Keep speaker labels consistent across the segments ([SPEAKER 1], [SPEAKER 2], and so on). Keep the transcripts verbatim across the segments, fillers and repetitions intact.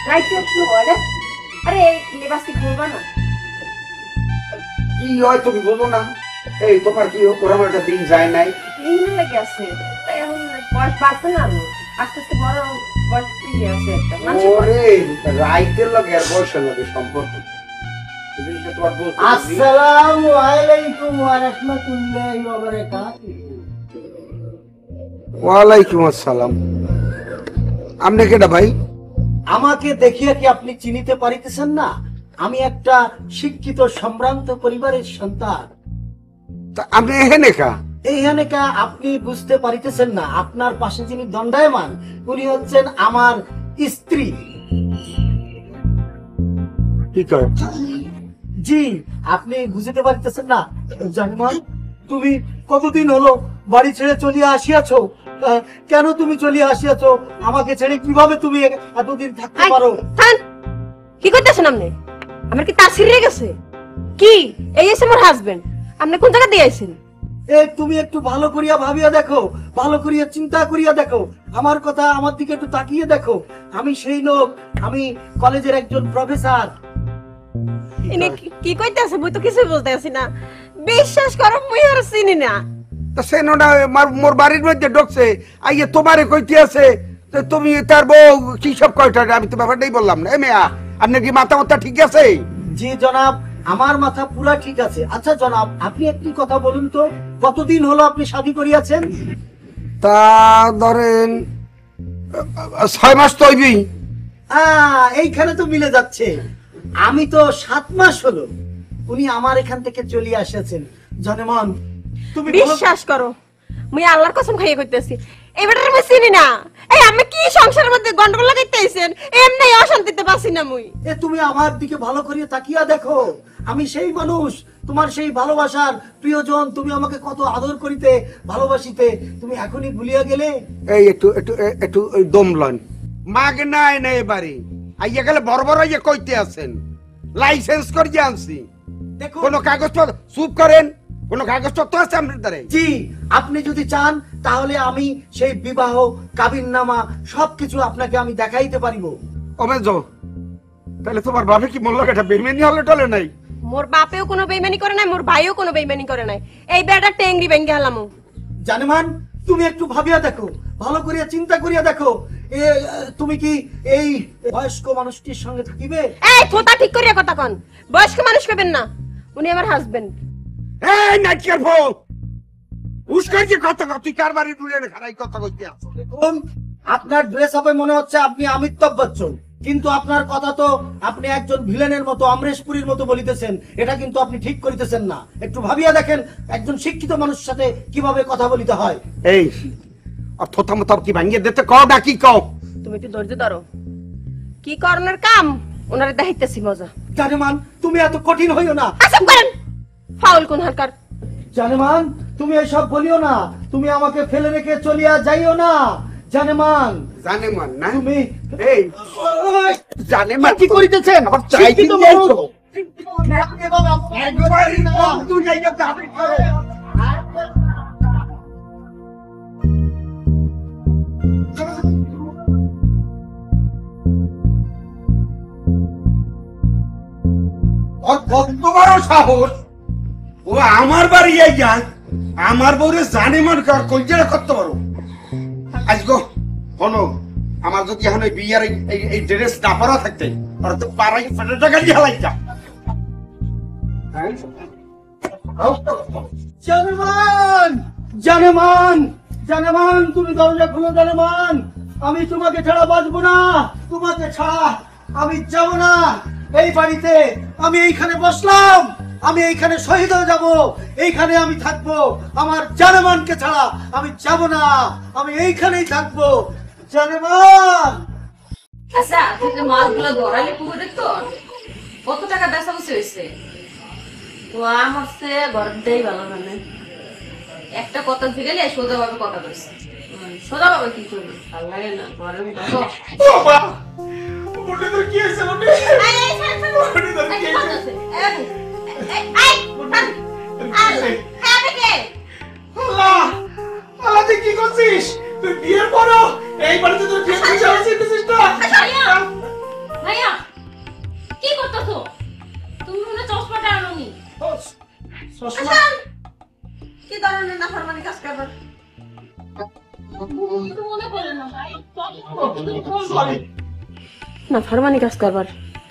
[SPEAKER 1] রাইতে কি হয় রে? আরে লেবাসি ঘুরবা না
[SPEAKER 2] কি হয় তুমি বলো না? এই তোমার কি ওরকম একটা দিন যায় নাই?
[SPEAKER 1] দিন লেগে আছে তাই এখন বয়স বাড়ছে না আরো আস্তে আস্তে বড় বয়স পেয়ে আছে একটা মানুষ
[SPEAKER 2] ওরে রাইতের লগে আর বয়সের লগে সম্পর্ক
[SPEAKER 3] আসসালামু আলাইকুম ওয়া রাহমাতুল্লাহি ওয়া বারাকাতুহু।
[SPEAKER 2] ওয়ালাইকুম আসসালাম। আপনি কেডা ভাই?
[SPEAKER 3] আমাকে দেখিয়ে কি আপনি চিনিতে পারিতেছেন না? আমি একটা শিক্ষিত সম্ভ্রান্ত পরিবারের সন্তান।
[SPEAKER 2] তা আপনি এখানে কা?
[SPEAKER 3] এইখানে কা আপনি বুঝতে পারিতেছেন না? আপনার পাশে যিনি দণ্ডায়মান উনি হচ্ছেন আমার স্ত্রী।
[SPEAKER 2] কি কয়?
[SPEAKER 3] জি, আপনি বুঝতে পারিতেছেন না? জানেমান, তুমি কতদিন হলো বাড়ি ছেড়ে চলিয়া আসিয়াছো? আহ, কেন তুমি চলিয়া আসিয়াছো? আমাকে ছেড়ে কিভাবে তুমি এতদিন থাকতে পারো?
[SPEAKER 1] থান কি করতেছেন আপনি? আমার কি তার ছিড়ে গেছে কি? এই এসে আমার হাজবেন্ড। আপনি কোন জায়গা দিয়ে আইছেন?
[SPEAKER 3] এ তুমি একটু ভালো করিয়া ভাবিয়া দেখো, ভালো করিয়া চিন্তা করিয়া দেখো, আমার কথা আমার দিকে একটু তাকিয়ে দেখো। আমি সেই লোক, আমি কলেজের একজন প্রফেসর।
[SPEAKER 1] ইনি কি- কি কইতাছে? মই তো কিছু বলতে আছি না। বিশ্বাস করো মই আর চিনি না।
[SPEAKER 2] তা সে নোটা মোর বাড়ির মধ্যে ঢুকছে আইয়ে তোমারে কইতে আছে তো তুমি তার বউ কি সব কয়টা? আমি তো ব্যাপারটাই বললাম না। এ মেয়া আপনার কি মাথা মাথা ঠিক আছে?
[SPEAKER 3] জি জনাব, আমার মাথা পুরা ঠিক আছে। আচ্ছা জনাব, আপনি একটি কথা বলুন তো, কতদিন হলো আপনি শাদী করিয়াছেন?
[SPEAKER 2] তা ধরেন ছয় মাস তো হইবি।
[SPEAKER 3] আহ, এইখানে তো মিলে যাচ্ছে। আমি তো সাত মাস হলো উনি আমার এখান থেকে চলে এসেছেন। জনমান, তুমি বলো-
[SPEAKER 1] বিশ্বাস করো মই আল্লাহর কসম খাইয়ে কইতেছি এই বেটার মই চিনি না। এই আমি কি সংসারের মধ্যে গন্ডগোল লাগাইতে আইছেন? এমনি অশান্তিতে বাসি না মুই।
[SPEAKER 3] এ তুমি আমার দিকে ভালো করিয়া তাকিয়া দেখো। আমি সেই মানুষ, তোমার সেই ভালোবাসার প্রিয়জন। তুমি আমাকে কত আদর করিতে, ভালোবাসিতে, তুমি এখনই ভুলিয়া গেলে?
[SPEAKER 2] এই একটু একটু এ- একটু ওই দম লন। মাগ নাই না এবারে আইয়া গেলে বড় বড় ইয়ে কইতে আছেন লাইসেন্স করিয়ে আনছি।
[SPEAKER 3] দেখো,
[SPEAKER 2] কোনো কাগজপত্র চুপ করেন, কোনো কাগজপত্র আছে আপনার দ্বারে?
[SPEAKER 3] জি, আপনি যদি চান তাহলে আমি সেই বিবাহ কাবিননামা সবকিছু আপনাকে আমি দেখাইতে পারিব।
[SPEAKER 2] অমেজ তাহলে তোমার বাপে কি মূল্য এটা বেমেনি হলে টলে নাই?
[SPEAKER 1] মোর বাপেও কোনো বেইমানি করে নাই, মোর ভাইও কোনো বেইমানি করে নাই। এই বেটা টেংরি ভেঙ্গে হালামু।
[SPEAKER 3] জানেমান, তুমি একটু ভাবিয়া দেখো, ভালো করিয়া চিন্তা করিয়া দেখো। এ তুমি কি এই বয়স্ক মানুষটির সঙ্গে থাকিবে?
[SPEAKER 1] এই থোতা ঠিক করিয়া কথা কন। বয়স্ক মানুষ কইবেন না, উনি আমার হাজবেন্ড।
[SPEAKER 2] এই নাইকের বউ উস্কার যে কথা কর, তুই কার বাড়ি ডুলে খারাই কথা কইতে আছো?
[SPEAKER 3] দেখুন, আপনার ড্রেস আপে মনে হচ্ছে আপনি অমিতাভ বচ্চন, কিন্তু আপনার কথা তো আপনি একজন ভিলেনের মতো, অমরেশপুরীর মতো বলিতেছেন। এটা কিন্তু আপনি ঠিক করিতেছেন না। একটু ভাবিয়া দেখেন একজন শিক্ষিত মানুষের সাথে কিভাবে কথা বলিতে হয়।
[SPEAKER 2] এই অথতা মত কি ভাঙিয়ে দিতে কও ডাকি কও?
[SPEAKER 1] তুমি একটু ধৈর্য ধরো। কি করনের কাম ওনারে দেখাইতেছি মজা।
[SPEAKER 3] জানেমান, তুমি এত কঠিন হইও না।
[SPEAKER 1] আসাম করেন ফাউল কোন হালকার।
[SPEAKER 3] জানেমান, তুমি এসব বলিও না। তুমি আমাকে ফেলে রেখে চলিয়া যাইও না। জানেমান,
[SPEAKER 2] জানে মান না
[SPEAKER 3] তুমি
[SPEAKER 2] এই জানে মান
[SPEAKER 3] কি করিতেছেন?
[SPEAKER 2] আবার চাই
[SPEAKER 3] শিক্ষিত
[SPEAKER 2] দিয়ে
[SPEAKER 3] মানুষ।
[SPEAKER 2] তো। একবারই না, তুই যাইয়া দাবি করো। ওর কত বড় সাহস, ও আমার বাড়ি আইয়া আমার বউরে জানে মান কর কইজেরা করতে পারো। আজগো হনো আমার যদি এখন এই বিয়ার এই- এই- এই ড্রেস না পরা থাকতে আর তো পাড়াই ফেটে টাকা দিয়ে হালাইতাম।
[SPEAKER 3] জানেমান, জানেমান, জানেমান, তুমি দরজা খুলো। জানেমান, আমি তোমাকে ছাড়া বাঁচবো না। তোমাকে ছাড়া আমি যাব না এই বাড়িতে। আমি এইখানে বসলাম, আমি এইখানে শহীদ হয়ে যাব, এইখানে আমি থাকবো। আমার জানেমানকে ছাড়া আমি যাব না, আমি এইখানেই থাকবো। জানেমান,
[SPEAKER 4] আচ্ছা, তুই যে মাছগুলো ধরাইলে পুকুরে তো কত টাকা বেচা বসে হয়েছে? ও আমার সে ঘরের দেই ভালো মানে একটা কথা ফিরে যায় সোজা ভাবে কথা বলছে। সোজা ভাবে কি করবি? ভালো লাগে না ঘরের দেখো।
[SPEAKER 2] বাবা ওটা তো কি আছে ওটা?
[SPEAKER 1] এই এই ছাড় ছাড়। এই কি করতেছে? এই এই এই ছাড়। আরে হ্যাঁ কে?
[SPEAKER 2] আল্লাহ আল্লাহ তুই কি করছিস? তুই বিয়ের পরও এই বাড়িতে তোর বিয়ে করছিস না?
[SPEAKER 3] সরি
[SPEAKER 1] না ফারমানি কাজ করবার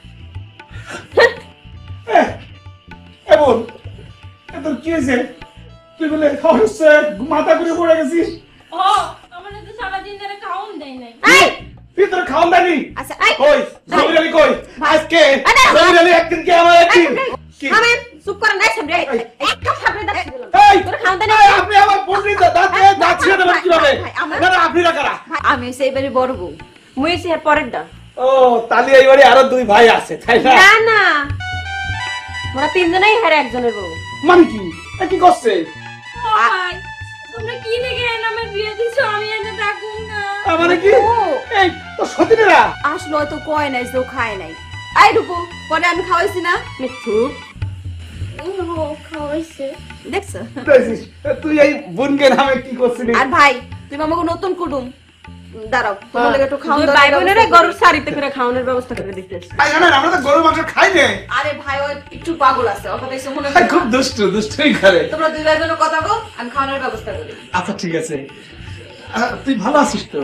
[SPEAKER 3] এমন এত কি হয়েছে তুই বলে খাওয়া হচ্ছে মাথা ঘুরে পড়ে গেছিস
[SPEAKER 5] ও আমার তো সারাদিন ধরে খাওন দেয় নাই
[SPEAKER 1] এই
[SPEAKER 3] ভিতরে খাওয়া দেয়নি
[SPEAKER 1] আচ্ছা এই
[SPEAKER 3] কই জমির আলী কই আজকে
[SPEAKER 1] আরে,
[SPEAKER 3] জমির আলী একদিন কি আমার একদিন কি?
[SPEAKER 1] থামেন চুপ করেন নাই সামনে এক কাপ সামনে দাঁড়িয়ে দিলাম
[SPEAKER 3] এই,
[SPEAKER 1] তোর খাওয়া দেন
[SPEAKER 3] এই, আপনি আমার পন্ডিত দাঁত দিয়ে দাঁত ছিঁড়ে দেবেন কিভাবে
[SPEAKER 1] ভাই, আমার-
[SPEAKER 3] না না আপনি না কারা
[SPEAKER 1] আমি সেইবারে বড় বউ মুই এসে এর পরের ডা
[SPEAKER 3] ও তাহলে এইবারে আরো দুই ভাই আছে তাই না
[SPEAKER 1] না না মোরা তিনজনেই হেরে একজনের বউ
[SPEAKER 3] মানে কি এ কি করছে
[SPEAKER 5] ও ভাই তোমরা কি লেগে নামে বিয়ে দিছো আমি এনে ডাকুম না
[SPEAKER 3] মানে কি
[SPEAKER 1] ও।
[SPEAKER 3] এই তো সতীনেরা
[SPEAKER 1] আসলো তো কয় নাই তো খায় নাই আই রূপু পরে আমি খাওয়াইছি না মিঠু
[SPEAKER 5] ও খাওয়াইছে
[SPEAKER 1] দেখছো
[SPEAKER 3] দেখছিস, তুই এই বোনকে নামে কি করছিলি
[SPEAKER 1] আর ভাই তুমি আমাকে নতুন কুটুম দাঁড়াও তোমার
[SPEAKER 3] হ্যাঁ।
[SPEAKER 1] লাগে একটু খাওয়ান ভাই বোনেরা গরুর শাড়িতে করে খাওয়ানোর ব্যবস্থা করে দিতেছি
[SPEAKER 3] আই জানেন আমরা তো গরুর মাংস খাই না
[SPEAKER 1] আরে ভাই ওই একটু পাগল আছে ওর কথা এসে মনে
[SPEAKER 3] আই, খুব দুষ্ট দুষ্টই করে
[SPEAKER 1] তোমরা দুই ভাই বোনের কথা বল আমি খাওয়ানোর ব্যবস্থা করি
[SPEAKER 3] আচ্ছা ঠিক আছে আহ, তুই ভালো আছিস তো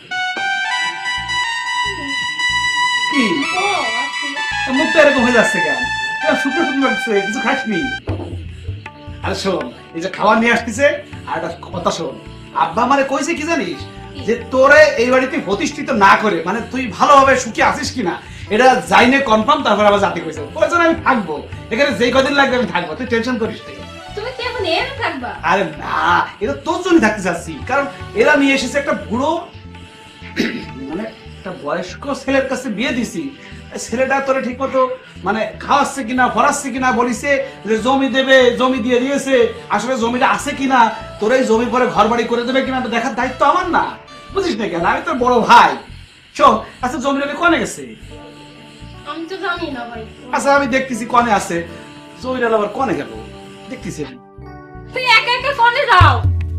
[SPEAKER 3] কি
[SPEAKER 5] ও আচ্ছা
[SPEAKER 3] মুখটা এরকম হয়ে যাচ্ছে কেন কেন শুকনো শুকনো লাগছে কিছু খাসনি আরে শোন এই যে খাবার নিয়ে আসতেছে আর একটা কথা শোন আব্বা আমারে কইছে কি জানিস যে তোরে এই বাড়িতে প্রতিষ্ঠিত না করে মানে তুই ভালোভাবে সুখী আছিস কিনা এটা জাইনে কনফার্ম তারপর আবার জাতি কইছে কইছেন আমি থাকবো এখানে যেই কদিন লাগবে আমি থাকবো তুই টেনশন করিস না
[SPEAKER 5] তুমি কি এখন এর থাকবা
[SPEAKER 3] আরে না এটা তোর জন্য থাকতে চাচ্ছি কারণ এরা নিয়ে এসেছে একটা বুড়ো মানে একটা বয়স্ক ছেলের কাছে বিয়ে দিছি ছেলেটা তোরে ঠিক মতো মানে খাওয়াচ্ছে কিনা ফরাচ্ছে কিনা বলিছে যে জমি দেবে জমি দিয়ে দিয়েছে আসলে জমিটা আছে কিনা তোর এই জমি পরে ঘর বাড়ি করে দেবে কিনা এটা দেখার দায়িত্ব আমার না বুঝিস না কেন আমি তোর বড় ভাই শোন আচ্ছা জমিটা কনে গেছে
[SPEAKER 5] আমি তো জানি না ভাই
[SPEAKER 3] আচ্ছা আমি দেখতেছি কনে আছে জমিটা আবার কনে গেল দেখতেছি আমি।
[SPEAKER 5] তুই একা একা কোনে যাও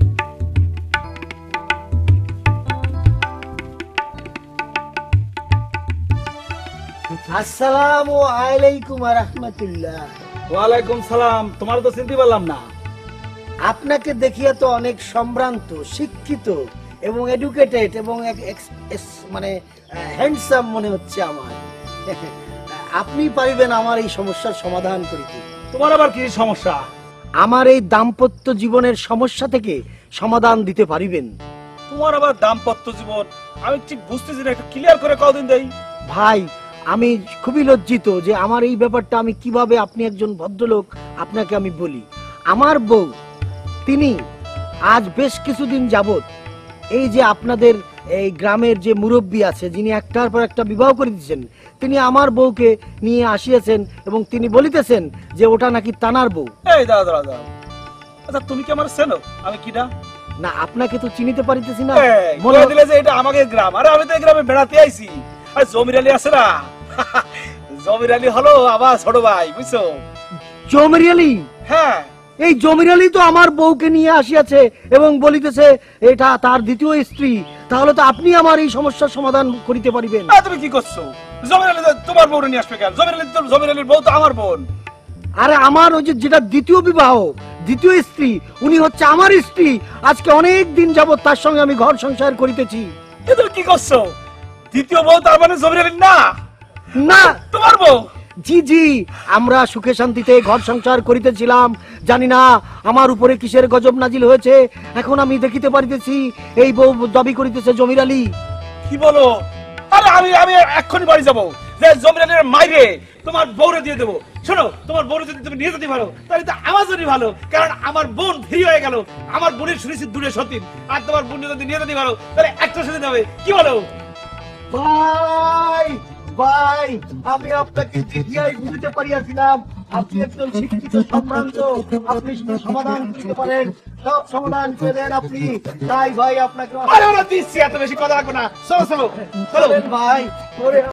[SPEAKER 6] আসসালামু আলাইকুম রাহমাতুল্লাহ।
[SPEAKER 3] ওয়ালাইকুম সালাম তোমার তো চিনতে পারলাম না
[SPEAKER 6] আপনাকে দেখিয়ে তো অনেক সম্ভ্রান্ত শিক্ষিত এবং এডুকেটেড এবং এক- এক্স- এস- মানে হ্যান্ডসাম মনে হচ্ছে আমার আপনি পারিবেন আমার এই সমস্যার সমাধান করিতে।
[SPEAKER 3] তোমার আবার কি সমস্যা
[SPEAKER 6] আমার এই দাম্পত্য জীবনের সমস্যা থেকে সমাধান দিতে পারিবেন।
[SPEAKER 3] তোমার আবার দাম্পত্য জীবন আমি ঠিক বুঝতেছি না একটু ক্লিয়ার করে কদিন দেই
[SPEAKER 6] ভাই আমি খুবই লজ্জিত যে আমার এই ব্যাপারটা আমি কিভাবে, আপনি একজন ভদ্রলোক, আপনাকে আমি বলি। আমার বউ তিনি আজ বেশ কিছুদিন যাবত এই যে আপনাদের এই গ্রামের যে মুরব্বী আছে যিনি একটার পর একটা বিবাহ করে দিচ্ছেন তিনি আমার বউকে নিয়ে আসিয়েছেন এবং তিনি বলিতেছেন যে ওটা নাকি তানার বউ।
[SPEAKER 3] এই দাদা দাদা দাদা আচ্ছা তুমি কি আমার চেনো আমি কিনা
[SPEAKER 6] না আপনাকে তো চিনিতে পারিতেছি না।
[SPEAKER 3] এই,
[SPEAKER 6] মনে
[SPEAKER 3] বলে দিলে যে এটা আমাকে গ্রাম আরে আমি তো এই গ্রামে বেড়াতে আইছি আর জমির আলী আছে না জমির আলী হলো আবার ছোট ভাই বুঝছো
[SPEAKER 6] জমির আলী,
[SPEAKER 3] হ্যাঁ
[SPEAKER 6] এই জমির আলী তো আমার বউকে নিয়ে আসিয়াছে এবং বলিতেছে এটা তার দ্বিতীয় স্ত্রী। তাহলে তো আপনি আমার এই সমস্যার সমাধান করিতে পারিবেন।
[SPEAKER 3] আ, তুমি কি করছো জমির আলী তো তোমার বউরে নিয়ে আসবে কেন জমির আলী তো জমির আলীর বউ তো আমার বোন
[SPEAKER 6] আরে আমার ওই যে যেটা দ্বিতীয় বিবাহ, দ্বিতীয় স্ত্রী, উনি হচ্ছে আমার স্ত্রী। আজকে অনেক দিন যাবত তার সঙ্গে আমি ঘর সংসার করিতেছি।
[SPEAKER 3] এ তুমি কি করছো দ্বিতীয় বউ তার মানে জমির আলী না
[SPEAKER 6] না
[SPEAKER 3] তোমার বউ
[SPEAKER 6] জি জি আমরা সুখে শান্তিতে ঘর সংসার করিতেছিলাম, জানি না আমার উপরে কিসের গজব নাজিল হয়েছে। এখন আমি দেখিতে পারিতেছি এই বউ দাবি করিতেছে জমির আলী।
[SPEAKER 3] কি বলো আরে আমি আমি এক্ষুনি বাড়ি যাবো যে জমির আলীর মাইরে তোমার বউরে দিয়ে দেবো শোনো তোমার বউরে যদি তুমি নিয়ে যেতে পারো তাহলে তো আমার জন্য ভালো কারণ আমার বোন ফ্রি হয়ে গেল আমার বোনের শুনেছি দূরে সতীন আর তোমার বোন যদি নিয়ে যেতে পারো তাহলে একটা সাথে যাবে কি বলো
[SPEAKER 6] ভাই ভাই আমি আপনাকে দেখিয়াই বুঝতে পারিয়াছিলাম আপনি একজন শিক্ষিত সম্ভ্রান্ত, আপনি শুধু সমাধান করতে পারেন, সব সমাধান করে দেন আপনি। তাই ভাই আপনাকে
[SPEAKER 3] আরে ওরা দিচ্ছি এত বেশি কথা রাখবো না চলো চলো চলো
[SPEAKER 6] ভাই ওরে